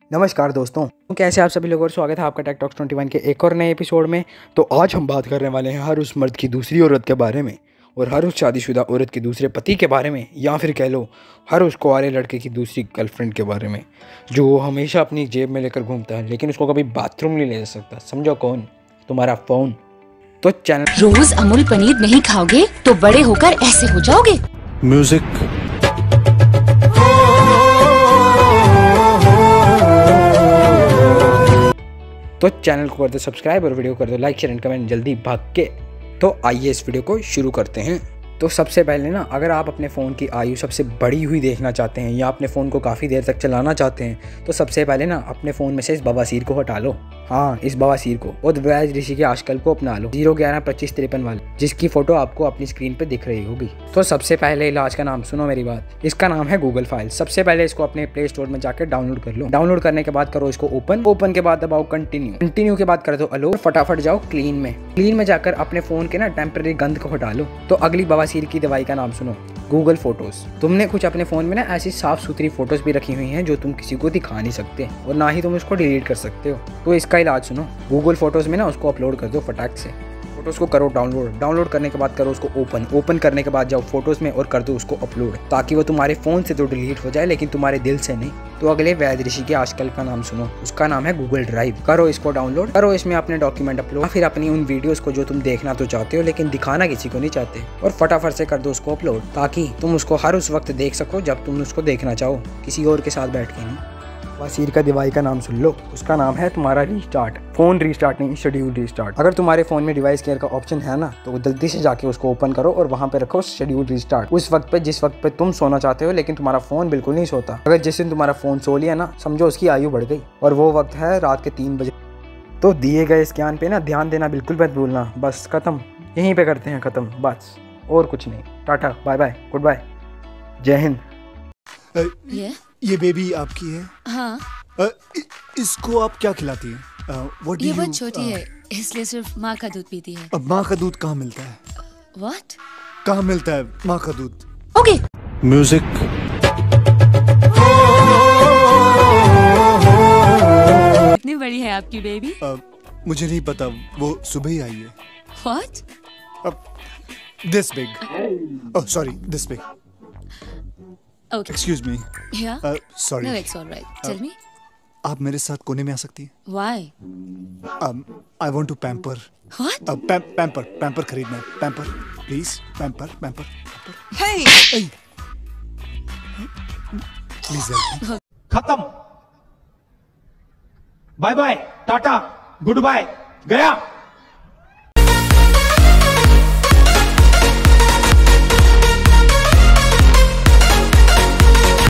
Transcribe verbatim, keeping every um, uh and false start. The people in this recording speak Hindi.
नमस्कार दोस्तों, कैसे आप सभी लोगों का स्वागत है आपका टेक टॉक्स इक्कीस के एक और नए एपिसोड में। तो आज हम बात करने वाले हैं हर उस मर्द की दूसरी औरत के बारे में और हर उस शादीशुदा औरत के दूसरे पति के बारे में, या फिर कह लो हर उस कुंवारे लड़के की दूसरी गर्लफ्रेंड के बारे में, जो वो हमेशा अपनी जेब में लेकर घूमता है लेकिन उसको कभी बाथरूम नहीं ले जा सकता। समझो कौन? तुम्हारा फ़ोन। तो चैनल रोज अमूल पनीर नहीं खाओगे तो बड़े होकर ऐसे हो जाओगे। म्यूजिक तो चैनल को कर दो सब्सक्राइब और वीडियो कर दो लाइक शेयर एंड कमेंट जल्दी भाग के। तो आइए इस वीडियो को शुरू करते हैं। तो सबसे पहले ना, अगर आप अपने फ़ोन की आयु सबसे बड़ी हुई देखना चाहते हैं या अपने फ़ोन को काफ़ी देर तक चलाना चाहते हैं, तो सबसे पहले ना अपने फ़ोन में से इस बवासीर को हटा लो। हाँ, इस बवासीर को और वैज ऋषि के आजकल को अपना लो, जीरो ग्यारह पच्चीस तिरपन वाले, जिसकी फ़ोटो आपको अपनी स्क्रीन पर दिख रही होगी। तो सबसे पहले इलाज का नाम सुनो मेरी बात। इसका नाम है गूगल फाइल। सबसे पहले इसको अपने प्ले स्टोर में जाकर डाउनलोड कर लो। डाउनलोड करने के बाद करो इसको ओपन। ओपन के बाद दबाओ कंटिन्यू। कंटिन्यू के बाद कर दो अलो। फटाफट जाओ क्लीन में। क्लीन में जाकर अपने फ़ोन के ना टेम्परेरी गंद को हटा लो। तो अगली बवासीर की दवाई का नाम सुनो, गूगल फोटोज। तुमने कुछ अपने फ़ोन में ना ऐसी साफ सुथरी फोटोज भी रखी हुई हैं जो तुम किसी को दिखा नहीं सकते और ना ही तुम उसको डिलीट कर सकते हो। तो इसका इलाज सुनो, गूगल फोटोज में ना उसको अपलोड कर दो फटाक से। फोटोज को करो डाउनलोड। डाउनलोड करने के बाद करो उसको ओपन। ओपन करने के बाद जाओ फोटोज में और कर दो उसको अपलोड, ताकि वो तुम्हारे फ़ोन से तो डिलीट हो जाए लेकिन तुम्हारे दिल से नहीं। तो अगले वैद ऋषि के आजकल का नाम सुनो, उसका नाम है गूगल ड्राइव। करो इसको डाउनलोड। करो इसमें अपने डॉक्यूमेंट अपलोड, फिर अपनी उन वीडियोस को जो तुम देखना तो चाहते हो लेकिन दिखाना किसी को नहीं चाहते, और फटाफट से कर दो उसको अपलोड, ताकि तुम उसको हर उस वक्त देख सको जब तुम उसको देखना चाहो, किसी और के साथ बैठ के नहीं। वसीर का दवाई का नाम सुन लो, उसका नाम है तुम्हारा रीस्टार्ट। फ़ोन रीस्टार्ट नहीं, शेड्यूल रीस्टार्ट। अगर तुम्हारे फ़ोन में डिवाइस केयर का ऑप्शन है ना, तो जल्दी से जाके उसको ओपन करो और वहाँ पे रखो शेड्यूल रीस्टार्ट। उस वक्त पे जिस वक्त पे तुम सोना चाहते हो लेकिन तुम्हारा फ़ोन बिल्कुल नहीं सोता। अगर जिस दिन तुम्हारा फ़ोन सो लिया ना, समझो उसकी आयु बढ़ गई, और वो वक्त है रात के तीन बजे। तो दिए गए इस ज्ञान पे ना ध्यान देना बिल्कुल मत भूलना। बस खत्म, यहीं पे करते हैं ख़त्म, बस और कुछ नहीं। Tata, bye bye, good bye, जय हिंद। ये ये बेबी आपकी है? हाँ। आ, इ, इसको आप क्या खिलाती हैं? uh, ये बहुत छोटी है इसलिए सिर्फ माँ का दूध पीती है। अब माँ का दूध कहाँ मिलता है? What? कहाँ मिलता है माँ का दूध? ओके। म्यूजिक कितनी बड़ी है आपकी बेबी? uh, मुझे नहीं पता, वो सुबह ही आई है। What? This big. Oh sorry, this big. Okay. Excuse me. Yeah? Sorry. No, it's all right. Tell me. आप मेरे साथ कोने में आ सकती हैं? Why? I want to pamper. What? Pamper pamper खरीदना है। Pamper please, pamper pamper. Hey! Please help. खत्म, bye bye, tata, good bye, गया।